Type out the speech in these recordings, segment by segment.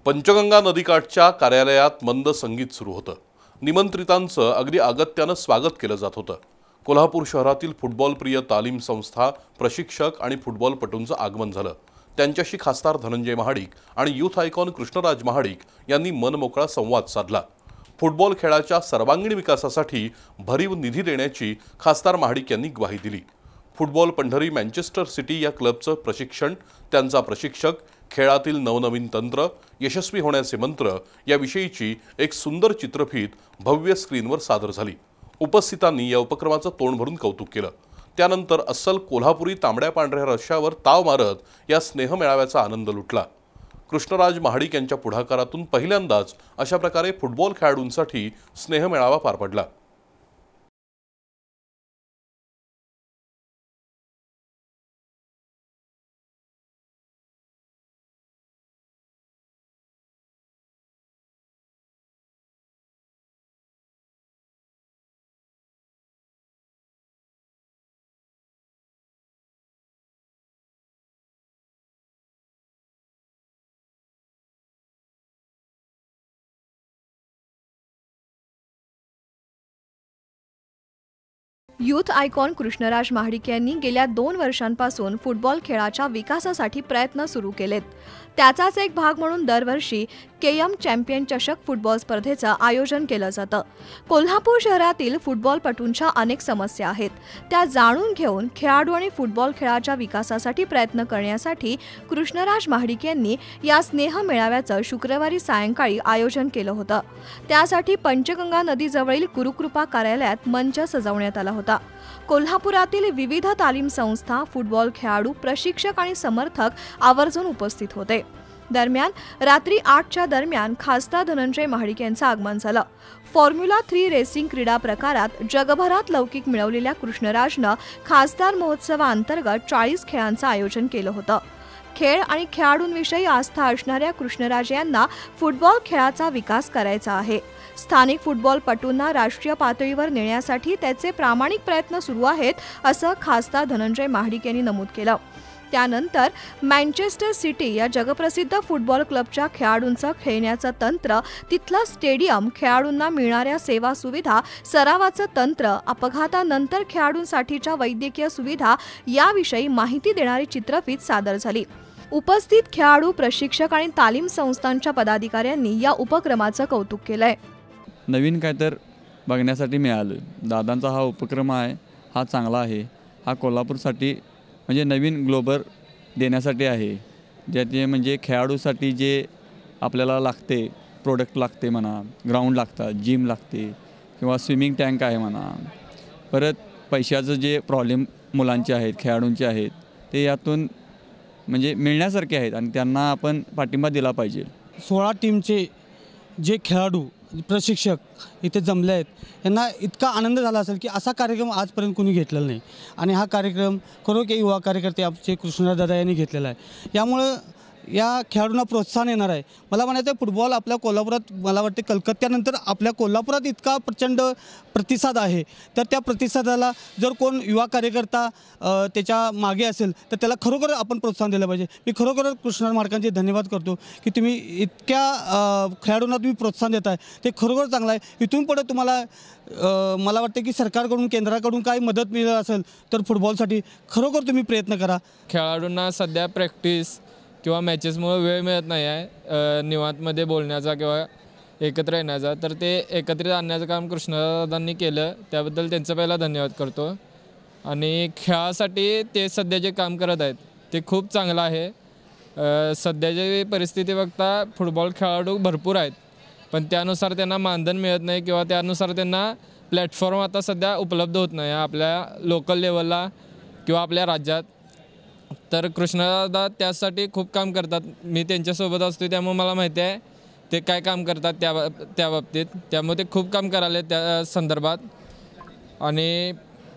पंचगंगा नदीकाठच्या कार्यालयात मंद संगीत सुरू होतं। निमंत्रितांचं अगदी अगत्यानं स्वागत केलं जात होतं। कोल्हापूर शहरातील फुटबॉलप्रिय तालीम संस्था, प्रशिक्षक आणि फुटबॉलपटूंचं आगमन झालं। त्यांच्याशी खासदार धनंजय महाडिक आणि यूथ आयकॉन कृष्णराज महाडिक यांनी मनमोकळा संवाद साधला। फुटबॉल खेळाच्या सर्वांगीण विकासासाठी भरीव निधी देण्याची खासदार महाडिक यांनी ग्वाही दिली। फुटबॉल पंढरी मँचेस्टर सिटी या क्लबचं प्रशिक्षण, त्यांचा प्रशिक्षक, खेळातील नवनवीन तंत्र, यशस्वी होण्याचे मंत्र याविषयीची एक सुंदर चित्रफीत भव्य स्क्रीनवर सादर झाली। उपस्थितांनी या उपक्रमाचं तोंड भरून कौतुक केलं। त्यानंतर अस्सल कोल्हापुरी तांबड्या पांढऱ्या रश्श्यावर ताव मारत या स्नेह मेळाव्याचा आनंद लुटला। कृष्णराज महाडिक यांच्या पुढाकारातून पहिल्यांदाच अशा प्रकारे फुटबॉल खेळाडूंसाठी स्नेह मेळावा पार पडला। यूथ आयकॉन कृष्णराज महाडिक यांनी गेल्या 2 वर्षांपासून फुटबॉल खेळाच्या विकासासाठी प्रयत्न सुरू केलेत। त्याचाच एक भाग म्हणून दरवर्षी केएम चॅम्पियन चषक फुटबॉल स्पर्धेचं आयोजन केलं जातं। कोल्हापूर शहरातील फुटबॉलपटूंच्या अनेक समस्या आहेत, त्या जाणून घेऊन खेळाडू आणि फुटबॉल खेळाच्या विकासासाठी प्रयत्न करण्यासाठी कृष्णराज महाडिक यांनी या स्नेह मेळाव्याचं शुक्रवारी सायंकाळी आयोजन केलं होतं। त्यासाठी पंचगंगा नदीजवळील गुरुकृपा कार्यालयात मंच सजवण्यात आला होता। कोल्हापुरातील विविध तालीम संस्था, फुटबॉल खेळाडू, प्रशिक्षक आणि समर्थक आवर्जून उपस्थित होते। दरम्यान रात्री 8च्या दरम्यान खासदार धनंजय महाडिक यांचं आगमन झालं। फॉर्म्युला 3 रेसिंग क्रीडा प्रकारात जगभरात लौकिक मिळवलेल्या कृष्णराजनं खासदार महोत्सवाअंतर्गत 40 खेळांचं आयोजन केलं होतं। खेळ आणि खेळाडूंविषयी आस्था असणाऱ्या कृष्णराज यांना फुटबॉल खेळाचा विकास करायचा आहे। स्थानिक फुटबॉलपटूंना राष्ट्रीय पातळीवर नेण्यासाठी त्याचे प्रामाणिक प्रयत्न सुरू आहेत, असं खासदार धनंजय महाडिक यांनी नमूद केलं। त्यानंतर मँचेस्टर सिटी या जगप्रसिद्ध फुटबॉल क्लबच्या खेळाडूंचं खेळण्याचं तंत्र, तिथलं स्टेडियम, खेळाडूंना मिळणाऱ्या सेवा सुविधा, सरावाचं तंत्र, अपघातानंतर खेळाडूंसाठीच्या वैद्यकीय सुविधा याविषयी माहिती देणारी चित्रफीत सादर झाली। उपस्थित खेळाडू, प्रशिक्षक आणि तालीम संस्थांच्या पदाधिकाऱ्यांनी या उपक्रमाचं कौतुक केलंय। नवीन काय तर बघण्यासाठी मिळालं। दादांचा हा उपक्रम आहे, हा चांगला आहे। हा कोल्हापूरसाठी म्हणजे नवीन ग्लोबल देण्यासाठी आहे, ज्यात म्हणजे खेळाडूसाठी जे आपल्याला लागते, प्रोडक्ट लागते म्हणा, ग्राउंड लागतात, जिम लागते किंवा स्विमिंग टँक आहे म्हणा, परत पैशाचं जे प्रॉब्लेम मुलांचे आहेत, खेळाडूंचे आहेत, ते यातून म्हणजे मिळण्यासारखे आहेत आणि त्यांना आपण पाठिंबा दिला पाहिजे। 16 टीमचे जे खेळाडू, प्रशिक्षक इथे जमले आहेत, यांना इतका आनंद झाला असेल की असा कार्यक्रम आजपर्यंत कोणी घेतलेला नाही आणि हा कार्यक्रम खरोखर युवा कार्यकर्ते आमचे कृष्णराज दादा यांनी घेतलेला आहे। यामुळे या खेळाडूंना प्रोत्साहन येणार आहे। मला म्हणायचं आहे, फुटबॉल आपल्या कोल्हापुरात, मला वाटते कलकत्त्यानंतर आपल्या कोल्हापुरात इतका प्रचंड प्रतिसाद आहे, तर त्या प्रतिसादाला जर कोण युवा कार्यकर्ता त्याच्या मागे असेल तर त्याला खरोखर आपण प्रोत्साहन दिलं पाहिजे। मी खरोखर कृष्णराज महाडिकांचे धन्यवाद करतो की तुम्ही इतक्या खेळाडूंना तुम्ही प्रोत्साहन देत आहे, ते खरोखर चांगलं आहे। इथून पुढे तुम्हाला मला वाटतं की सरकारकडून, केंद्राकडून काही मदत मिळत असेल तर फुटबॉलसाठी खरोखर तुम्ही प्रयत्न करा। खेळाडूंना सध्या प्रॅक्टिस किंवा मॅचेसमुळे वेळ मिळत नाही आहे निवांतमध्ये बोलण्याचा किंवा एकत्र येण्याचा, तर ते एकत्रित आणण्याचं काम कृष्णदादांनी केलं, त्याबद्दल त्यांचं पहिला धन्यवाद करतो। आणि खेळासाठी ते सध्या जे काम करत आहेत ते खूप चांगलं आहे। सध्याची परिस्थिती बघता फुटबॉल खेळाडू भरपूर आहेत, पण त्यानुसार त्यांना मानधन मिळत नाही किंवा त्यानुसार त्यांना प्लॅटफॉर्म आता सध्या उपलब्ध होत नाही आपल्या लोकल लेवलला किंवा आपल्या राज्यात। तर कृष्णदादा त्यासाठी खूप काम करतात। मी त्यांच्यासोबत असतो, त्यामुळे मला माहिती आहे ते काय काम करतात त्या बाबतीत, त्यामुळे ते खूप काम करायला त्या संदर्भात। आणि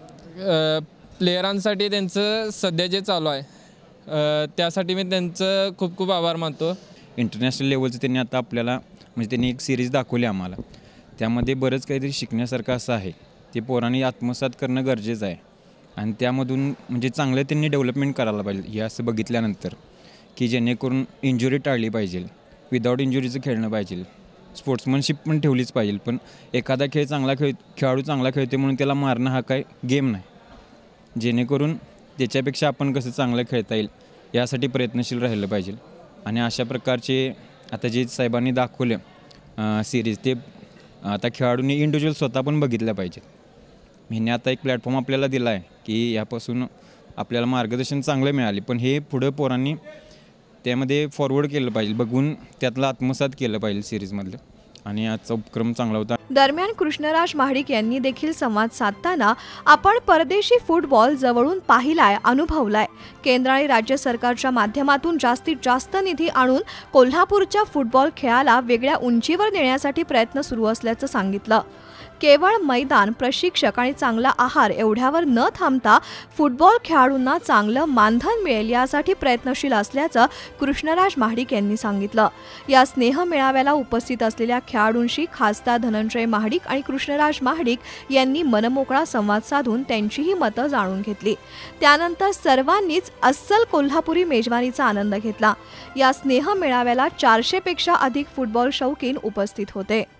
प्लेयरांसाठी त्यांचं सध्या जे चालू आहे त्यासाठी मी त्यांचं खूप खूप आभार मानतो। इंटरनॅशनल लेवलचं त्यांनी आता आपल्याला म्हणजे त्यांनी एक सिरीज दाखवली आम्हाला, त्यामध्ये बरंच काहीतरी शिकण्यासारखं असं आहे, ते पोरांनी आत्मसात करणं गरजेचं आहे आणि त्यामधून म्हणजे चांगलं त्यांनी डेव्हलपमेंट करायला पाहिजे हे असं बघितल्यानंतर, की जेणेकरून इंजुरी टाळली पाहिजे विदाऊट इंजुरीचं खेळणं पाहिजे. स्पोर्ट्समनशिप पण ठेवलीच पाहिजे. पण एखादा खेळाडू चांगला खेळते म्हणून त्याला मारणं हा काय गेम नाही. जेणेकरून त्याच्यापेक्षा आपण कसं चांगलं खेळता येईल यासाठी प्रयत्नशील राहिलं पाहिजे. आणि अशा प्रकारचे आता जे साहेबांनी दाखवलं सिरीज ते आता खेळाडूंनी इंडिव्हिज्युअल स्वतः पण बघितल्या पाहिजेत. ह्याने आता एक प्लॅटफॉर्म आपल्याला दिला आहे की यापासून आपल्याला मार्गदर्शन चांगलं मिळाले. पण हे पुढं पोरांनी त्यामध्ये फॉरवर्ड केलं पाहिजे, बघून त्यातलं आत्मसात केलं पाहिजे सिरीजमधलं. आणि आजचा उपक्रम चांगला होता. दरम्यान कृष्णराज महाडिक यांनी देखील संवाद साधताना आपण परदेशी फुटबॉल जवळून पाहिलाय, अनुभवलाय. केंद्र आणि राज्य सरकारच्या माध्यमातून जास्तीत जास्त निधी आणून कोल्हापूरच्या फुटबॉल खेळाला वेगळ्या उंचीवर नेण्यासाठी प्रयत्न सुरू असल्याचं सांगितलं. केवळ मैदान, प्रशिक्षक आणि चांगला आहार एवढ्यावर न थांबता फुटबॉल खेळाडूंना चांगलं मानधन मिळेल यासाठी प्रयत्नशील असल्याचं कृष्णराज महाडिक यांनी सांगितलं. या स्नेह मेळाव्याला उपस्थित असलेल्या खेळाडूंशी खासदार धनंजय महाडिक आणि कृष्णराज महाडिक यांनी मनमोकळा संवाद साधून त्यांचीही मतं जाणून घेतली. त्यानंतर सर्वांनीच अस्सल कोल्हापुरी मेजवानीचा आनंद घेतला. या स्नेह मेळाव्याला 400 पेक्षा अधिक फुटबॉल शौकीन उपस्थित होते.